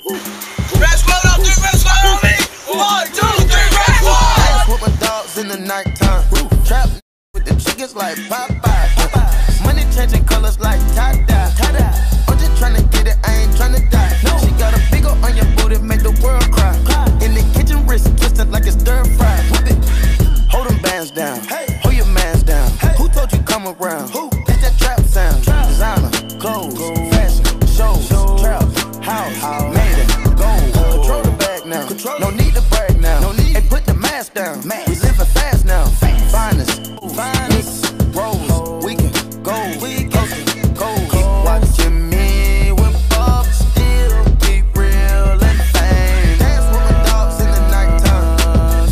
Red squad on me. One, two, three, red squad. Dance with my dogs in the nighttime. Trap with the chickens like Popeye. Money changing colors like tie-dye. I'm just tryna get it, I ain't tryna die. She got a big ol' on your booty, make the world cry. In the kitchen, wrist twisted like it's stir fry. Hold them bands down, hold your mans down. Who told you come around? That's that trap sound. Designer, clothes, fashion, shows, trap, house, made it, gold. Control the bag now, no need to brag now. And put the mask down, we living fast now. Finest, rose, we can go, keep watching me with Bob, still keep real and fame. Dance with my dogs in the nighttime.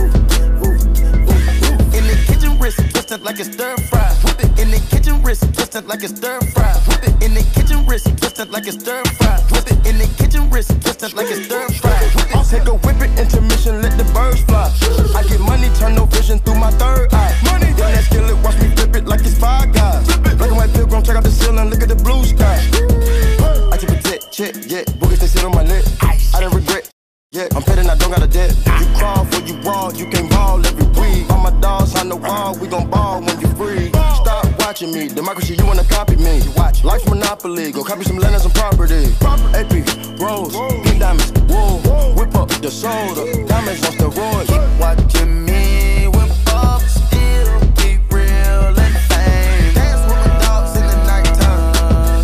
In the kitchen, wrist twisted like it's stir fry. In the kitchen, wrist twisted like it's stir fry. In the kitchen, wrist twisted like it's stir fry. In the kitchen, wrist twisted like it's stir fry. I'll take a whip it, intermission, let the birds fly. I get money, turn no vision through my third eye. Money, run that skillet, watch me flip it like it's Five Guys. Black and white pilgrim, check out the ceiling, look at the blue sky. I keep a tit, check, yeah, boogers they sit on my lip. I don't regret, yeah, I'm petting, I don't got a debt. You crawl for you raw, you can't ball every week. All my dogs on the wall, we gon' ball when you free. Stop watching me, democracy, you wanna copy me. Life monopoly, go copy some land and some property. AP, rose, pink diamonds, wool. Whip up the soda, diamonds on steroids. Keep watching me with Bob, still keep real and fame. Dance with my dogs in the nighttime.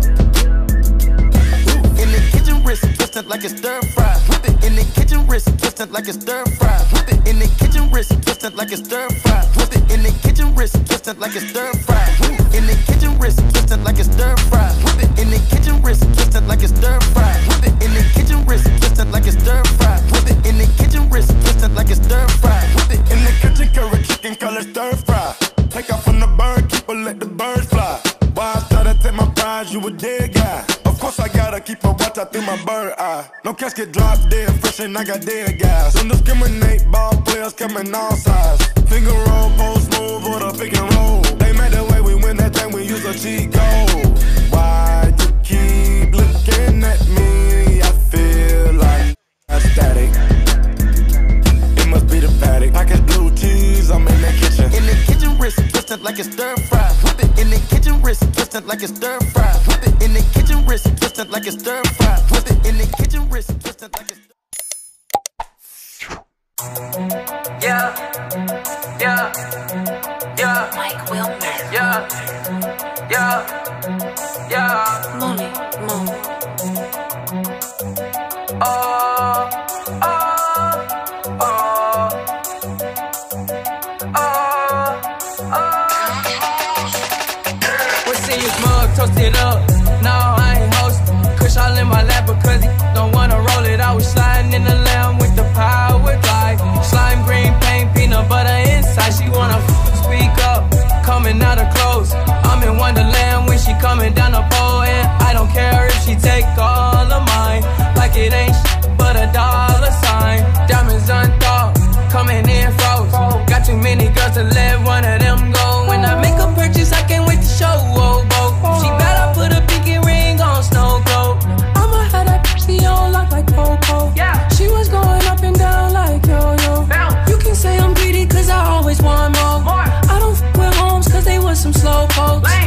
In the kitchen, wrist twisted like it's stir fry. In the kitchen, wrist twisted like it's stir fry. In the kitchen, wrist twisted like it's stir fry. In the kitchen, wrist twisted like it's stir fry. In the kitchen, wrist twisted like it's stir fry. In the kitchen, wrist twisted like it's stir fry. In the kitchen, wrist twisted like it's stir fry. In the kitchen, wrist twisted like it's stir fry. In the kitchen, curry chicken, color stir fry. Take off from the bird, keep her, let the birds fly. Why I try to take my prize, you a dead guy. Of course I gotta keep a watch out through my bird eye. No casket drop dead, fresh and I got dead guys. Don't discriminate, ball players coming all sides. Finger roll, post move, or the pick and roll. They made the way we win that thing, we use a cheat code. Why you keep looking at me? I feel like I'm static. It must be the paddock. Package blue cheese, I'm in the kitchen. In the kitchen, wrist twisted like it's stir fry. In the kitchen, wrist twisted like it's stir fry. In the kitchen, wrist twisted like it's stir fry. In the kitchen, wrist twisted like it's. Yeah. Mike Wilmer. Yeah. Money, money. What's in your mug? Toast it up. No, I ain't host. Kush all in my lap because he don't wanna roll it. I was sliding in the lamb with the power drive. Slime green paint, peanut butter inside. She wanna speak up, coming out of clothes. I'm in Wonderland when she coming down the pole, and I don't care if she take all of mine. Like it ain't but a dollar sign. Diamonds unthought, coming in froze. Got too many girls to let one of them go. When I make a purchase, I can't wait to show. She bad, I put a pinky ring on snow globe. I'ma have that pussy on lock like Popo. Yeah. She was going up and down like yo-yo. You can say I'm greedy cause I always want more. I don't f with homes cause they was some slow pokes.